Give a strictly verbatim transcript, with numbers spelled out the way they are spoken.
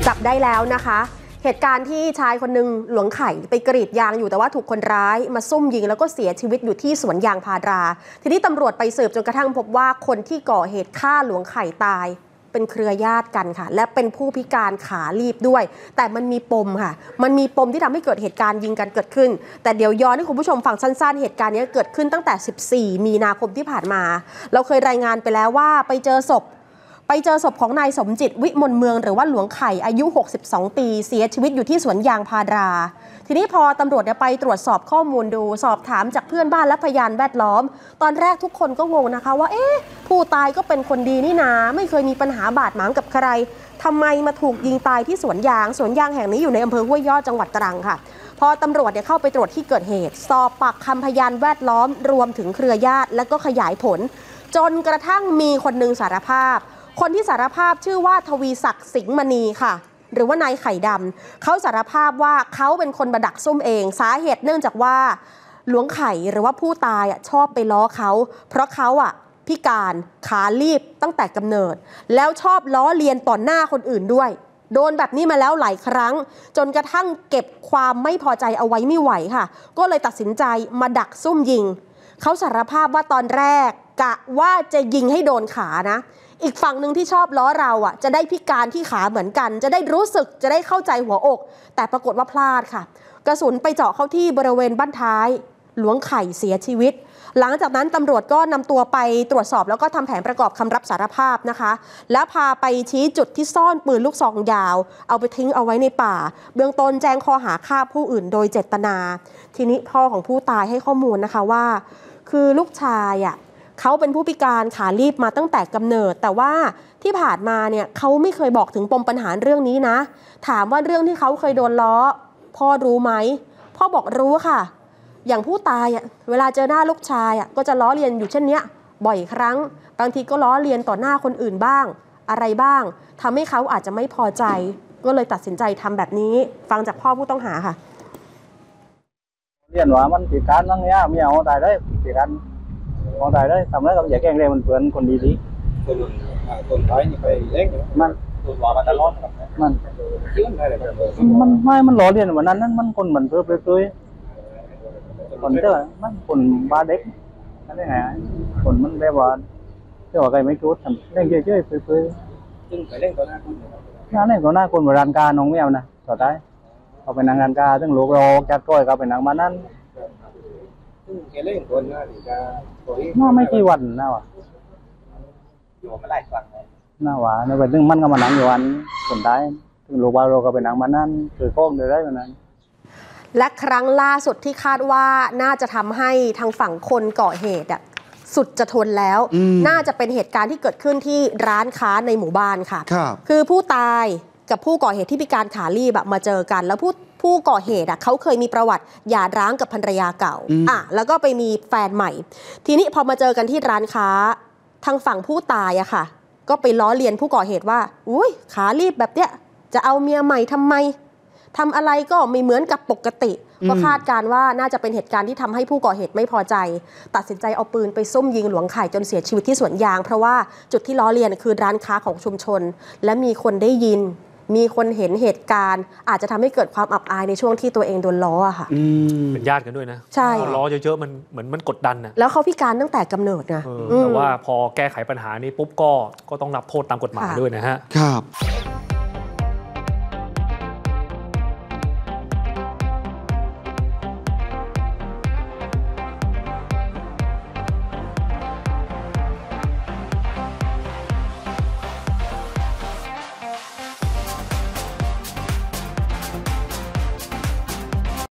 จับได้แล้วนะคะเหตุการณ์ที่ชายคนหนึ่งหลวงไข่ไปกรีดยางอยู่แต่ว่าถูกคนร้ายมาซุ่มยิงแล้วก็เสียชีวิตอยู่ที่สวนยางพาราทีนี้ตำรวจไปสืบจนกระทั่งพบว่าคนที่ก่อเหตุฆ่าหลวงไข่ตายเป็นเครือญาติกันค่ะและเป็นผู้พิการขาลีบด้วยแต่มันมีปมค่ะมันมีปมที่ทำให้เกิดเหตุการณ์ยิงกันเกิดขึ้นแต่เดี๋ยวย้อนให้คุณผู้ชมฟังสั้นๆเหตุการณ์นี้เกิดขึ้นตั้งแต่สิบสี่มีนาคมที่ผ่านมาเราเคยรายงานไปแล้วว่าไปเจอศพไปเจอศพของนายสมจิตวิมลเมืองหรือว่าหลวงไข่อายุหกสิบสองปีเสียชีวิตอยู่ที่สวนยางพาราทีนี้พอตำรวจไปตรวจสอบข้อมูลดูสอบถามจากเพื่อนบ้านและพยานแวดล้อมตอนแรกทุกคนก็งงนะคะว่าเอ๊ะผู้ตายก็เป็นคนดีนี่นาไม่เคยมีปัญหาบาดหมางกับใครทำไมมาถูกยิงตายที่สวนยางสวนยางแห่งนี้อยู่ในอำเภอห้วยยอดจังหวัดตรังค่ะพอตำรวจเข้าไปตรวจที่เกิดเหตุสอบปากคำพยานแวดล้อมรวมถึงเครือญาติและก็ขยายผลจนกระทั่งมีคนหนึ่งสารภาพคนที่สารภาพชื่อว่าทวีศักดิ์สิงห์มณีค่ะหรือว่านายไข่ดำเขาสารภาพว่าเขาเป็นคนมาดักซุ่มเองสาเหตุเนื่องจากว่าหลวงไข่หรือว่าผู้ตายชอบไปล้อเขาเพราะเขาอ่ะพิการขาลีบตั้งแต่กำเนิดแล้วชอบล้อเลียนต่อหน้าคนอื่นด้วยโดนแบบนี้มาแล้วหลายครั้งจนกระทั่งเก็บความไม่พอใจเอาไว้ไม่ไหวค่ะก็เลยตัดสินใจมาดักซุ่มยิงเขาสารภาพว่าตอนแรกกะว่าจะยิงให้โดนขานะอีกฝั่งหนึ่งที่ชอบล้อเราอ่ะจะได้พิการที่ขาเหมือนกันจะได้รู้สึกจะได้เข้าใจหัวอกแต่ปรากฏว่าพลาดค่ะกระสุนไปเจาะเข้าที่บริเวณบั้นท้ายหลวงไข่เสียชีวิตหลังจากนั้นตำรวจก็นำตัวไปตรวจสอบแล้วก็ทำแผนประกอบคำรับสารภาพนะคะแล้วพาไปชี้จุดที่ซ่อนปืนลูกซองยาวเอาไปทิ้งเอาไว้ในป่าเบื้องต้นแจ้งข้อหาฆ่าผู้อื่นโดยเจตนาทีนี้พ่อของผู้ตายให้ข้อมูลนะคะว่าคือลูกชายอ่ะเขาเป็นผู้พิการขาลีบมาตั้งแต่กำเนิดแต่ว่าที่ผ่านมาเนี่ยเขาไม่เคยบอกถึงปมปัญหาเรื่องนี้นะถามว่าเรื่องที่เขาเคยโดนล้อพ่อรู้ไหมพ่อบอกรู้ค่ะอย่างผู้ตายอ่ะเวลาเจอหน้าลูกชายอ่ะก็จะล้อเลียนอยู่เช่นนี้บ่อยครั้งบางทีก็ล้อเลียนต่อหน้าคนอื่นบ้างอะไรบ้างทำให้เขาอาจจะไม่พอใจก็เลยตัดสินใจทำแบบนี้ฟังจากพ่อผู้ต้องหาค่ะเรียนว่ามันพิการนั่งเนี้ยมีเอาตายได้พิการมองตายได้ทำได้ก็อย่าแกล้งเลยมันเพื่อนคนดีดีคนคนตายนี่ไปเล็กมันตัวว่ามันตลอดมันมันไม่มันหล่อเรียนวันนั้นนั้นมันคนเหมือนเพื่อเพื่อคนเจอมันคนบ้าเด็กนั่นได้ไงคนมันแบบว่าเจ้าว่าใครไม่รู้ทำเล่นเยอะๆเพื่อเพื่อซึ่งไปเล่นต่อหน้าคนนั่นเล่นต่อหน้าคนโบราณการน้องแมวนะต่อได้เขาเป็นนางงานกาซึ่งลูกเราจัดก้อยเขาเป็นนางมานั้นแกเล่นคนน่าดีจะน่าไม่กี่วันน่าวะอยู่มาหลายครั้งน่าวะในวันนึงมันก็มานั่งอยู่วันคนได้ถึงลูกว่าเราก็เป็นนางมานั้นคือโค้งเลยได้แบบนั้นและครั้งล่าสุดที่คาดว่าน่าจะทำให้ทางฝั่งคนก่อเหตุอ่ะสุดจะทนแล้วน่าจะเป็นเหตุการณ์ที่เกิดขึ้นที่ร้านค้าในหมู่บ้านค่ะคือผู้ตายกับผู้ก่อเหตุที่พิการขาลีบมาเจอกันแล้วผู้ผู้ก่อเหตุอ่ะเขาเคยมีประวัติหย่าร้างกับภรรยาเก่าอ่ะแล้วก็ไปมีแฟนใหม่ทีนี้พอมาเจอกันที่ร้านค้าทางฝั่งผู้ตายอะค่ะก็ไปล้อเลียนผู้ก่อเหตุว่าอุ้ยขาลีบแบบเนี้ยจะเอาเมียใหม่ทำไมทำอะไรก็ไม่เหมือนกับปกติก็คาดการว่าน่าจะเป็นเหตุการณ์ที่ทำให้ผู้ก่อเหตุไม่พอใจตัดสินใจเอาปืนไปซุ่มยิงหลวงไข่จนเสียชีวิตที่สวนยางเพราะว่าจุดที่ล้อเลียนคือร้านค้าของชุมชนและมีคนได้ยินมีคนเห็นเหตุการณ์อาจจะทำให้เกิดความอับอายในช่วงที่ตัวเองโดนล้ออะค่ะเป็นญาติกันด้วยนะใช่ล้อเยอะๆมันเหมือนมันกดดันนะแล้วเขาพิการตั้งแต่กำเนิดนะแต่ว่าพอแก้ไขปัญหานี้ปุ๊บก็ก็ต้องรับโทษตามกฎหมายด้วยนะฮะครับ